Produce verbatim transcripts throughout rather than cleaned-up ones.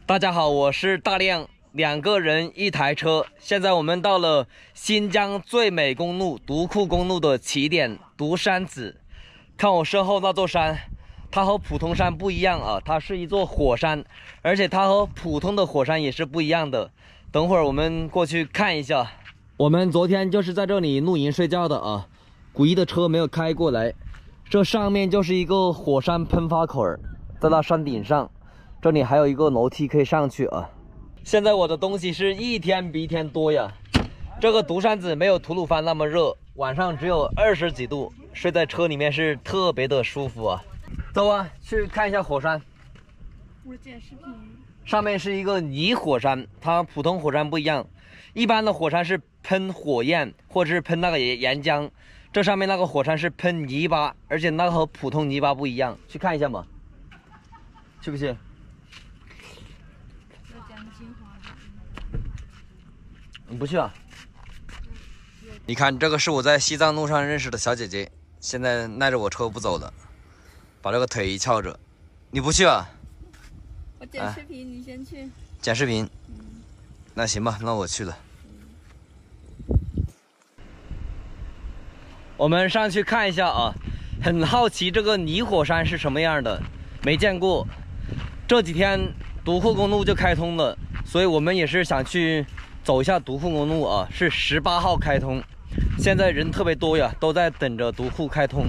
大家好，我是大亮，两个人一台车。现在我们到了新疆最美公路独库公路的起点独山子。看我身后那座山，它和普通山不一样啊，它是一座火山，而且它和普通的火山也是不一样的。等会儿我们过去看一下。我们昨天就是在这里露营睡觉的啊，古一的车没有开过来。这上面就是一个火山喷发口，在那山顶上。 这里还有一个楼梯可以上去啊！现在我的东西是一天比一天多呀。这个独山子没有吐鲁番那么热，晚上只有二十几度，睡在车里面是特别的舒服啊。走啊，去看一下火山。 我剪视频。 上面是一个泥火山，它普通火山不一样，一般的火山是喷火焰或者是喷那个岩浆，这上面那个火山是喷泥巴，而且那个和普通泥巴不一样。去看一下嘛，去不去？ 你不去啊？你看，这个是我在西藏路上认识的小姐姐，现在耐着我车不走了，把这个腿一翘着。你不去啊？ 我剪视频，啊、你先去。 剪视频？嗯、那行吧，那我去了。嗯、我们上去看一下啊，很好奇这个泥火山是什么样的，没见过。这几天独库公路就开通了，所以我们也是想去。 走一下独库公路啊，是十八号开通，现在人特别多呀，都在等着独库开通。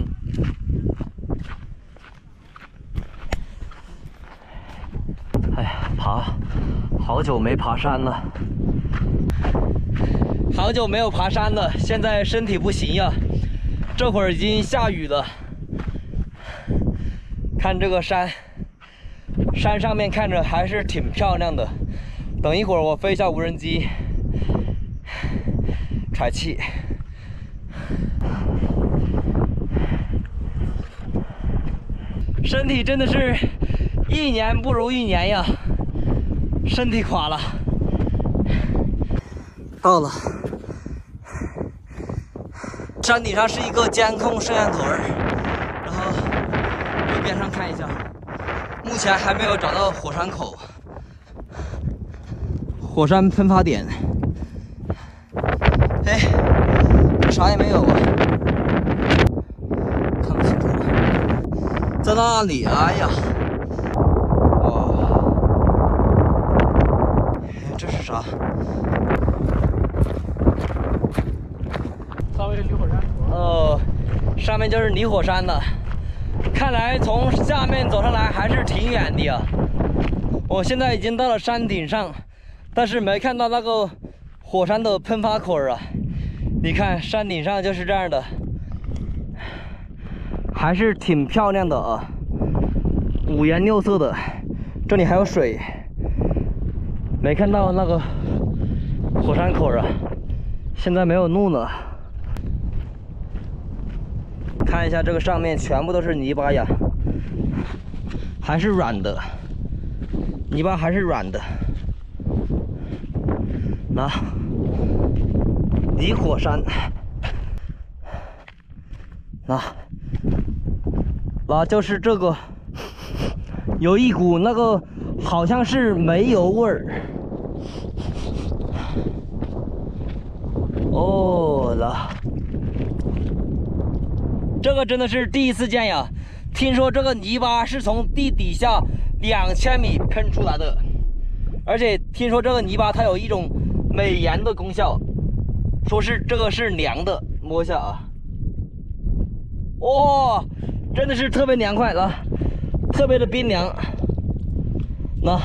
哎呀，爬，好久没爬山了，好久没有爬山了，现在身体不行呀。这会儿已经下雨了，看这个山，山上面看着还是挺漂亮的。等一会儿我飞一下无人机。 喘气，身体真的是一年不如一年呀，身体垮了。到了，山顶上是一个监控摄像头，然后右边上看一下，目前还没有找到火山口，火山喷发点。 哎，这啥也没有啊，看不清楚了，在那里，哎呀，哇，这是啥？ 上面是泥火山。 哦，上面就是泥火山了，看来从下面走上来还是挺远的呀。我现在已经到了山顶上，但是没看到那个火山的喷发口啊。 你看山顶上就是这样的，还是挺漂亮的啊，五颜六色的。这里还有水，没看到那个火山口啊，现在没有路了。看一下这个上面全部都是泥巴呀，还是软的，泥巴还是软的。那。 泥火山，那，那就是这个，有一股那个好像是煤油味儿。哦了，这个真的是第一次见呀！听说这个泥巴是从地底下两千米喷出来的，而且听说这个泥巴它有一种美颜的功效。 说是这个是凉的，摸一下啊！哇、哦，真的是特别凉快了，特别的冰凉。那，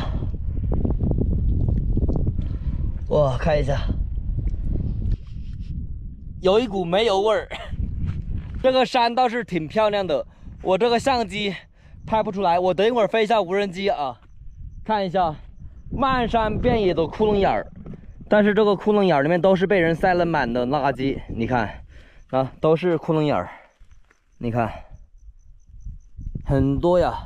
哇，看一下，有一股煤油味儿。这个山倒是挺漂亮的，我这个相机拍不出来，我等一会儿飞一下无人机啊，看一下漫山遍野的窟窿眼儿。 但是这个窟窿眼里面都是被人塞了满的垃圾，你看，啊，都是窟窿眼儿，你看，很多呀。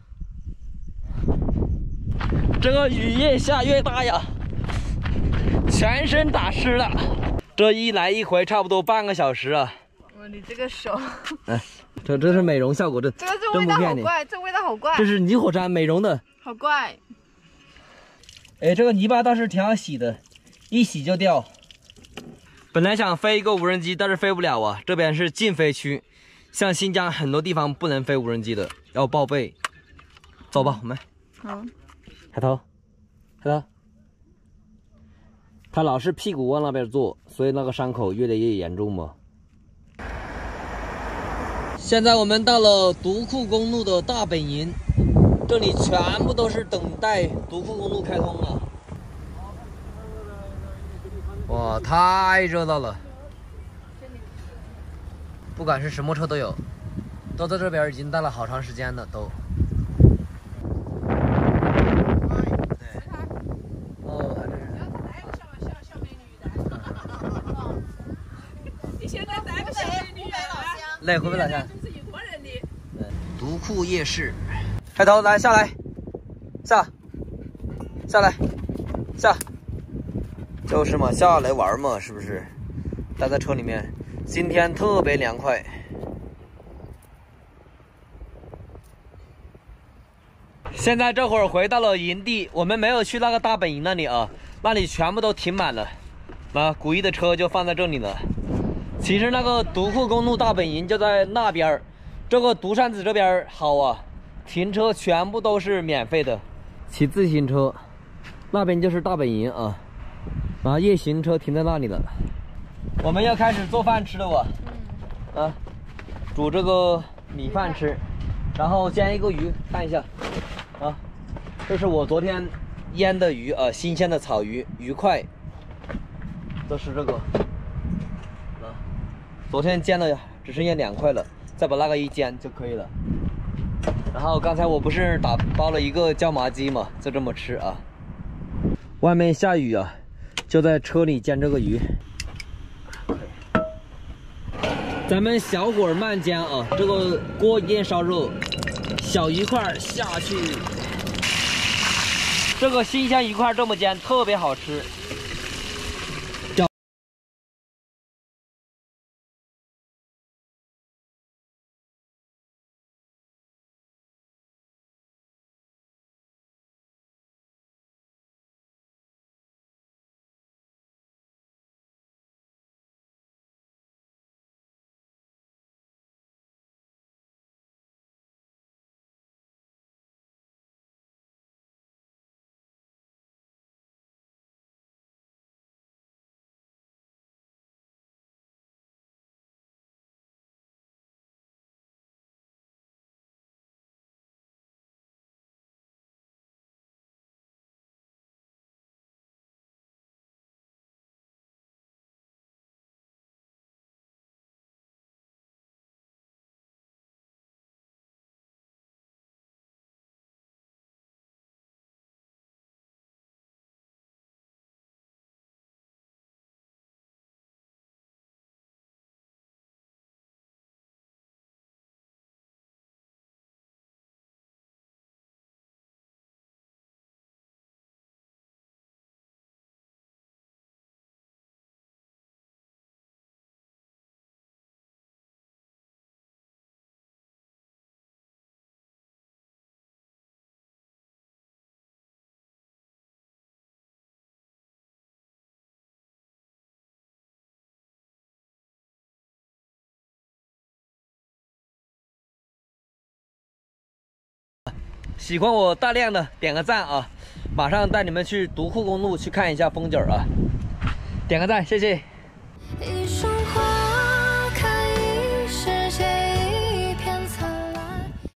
这个雨越下越大呀，全身打湿了。这一来一回差不多半个小时啊。 哇，你这个手， 哎，这这是美容效果，这这个这味道好怪，这味道好怪。 这是泥火山美容的， 好怪。 哎，这个泥巴倒是挺好洗的，一洗就掉。本来想飞一个无人机，但是飞不了啊，这边是禁飞区，像新疆很多地方不能飞无人机的，要报备。走吧，我们。 好。 海涛，海涛，他老是屁股往那边坐，所以那个伤口越来越严重嘛。现在我们到了独库公路的大本营，这里全部都是等待独库公路开通了。哇，太热闹了！不管是什么车都有，都在这边已经待了好长时间了，都。对。哦，还真是。 你现在带个小美女啊？ 来，回不老乡？ 就是一伙人的。 对，独库夜市。开头来下来，下，下来，下。就是嘛，下来玩嘛，是不是？待在车里面，今天特别凉快。现在这会儿回到了营地，我们没有去那个大本营那里啊，那里全部都停满了，那古一的车就放在这里了。其实那个独库公路大本营就在那边，这个独山子这边好啊，停车全部都是免费的，骑自行车，那边就是大本营啊。然后夜行车停在那里了，我们要开始做饭吃了我，嗯，啊，煮这个米饭吃，然后煎一个鱼，看一下，啊，这是我昨天腌的鱼啊，新鲜的草鱼，鱼块，这是这个，啊，昨天煎了，只剩下两块了，再把那个一煎就可以了。然后刚才我不是打包了一个椒麻鸡嘛，就这么吃啊。外面下雨啊。就在车里煎这个鱼，咱们小火慢煎啊，这个锅一定烧热，小鱼块下去，这个新鲜鱼块这么煎特别好吃。喜欢我大亮的点个赞啊！马上带你们去独库公路去看一下风景啊！点个赞，谢谢。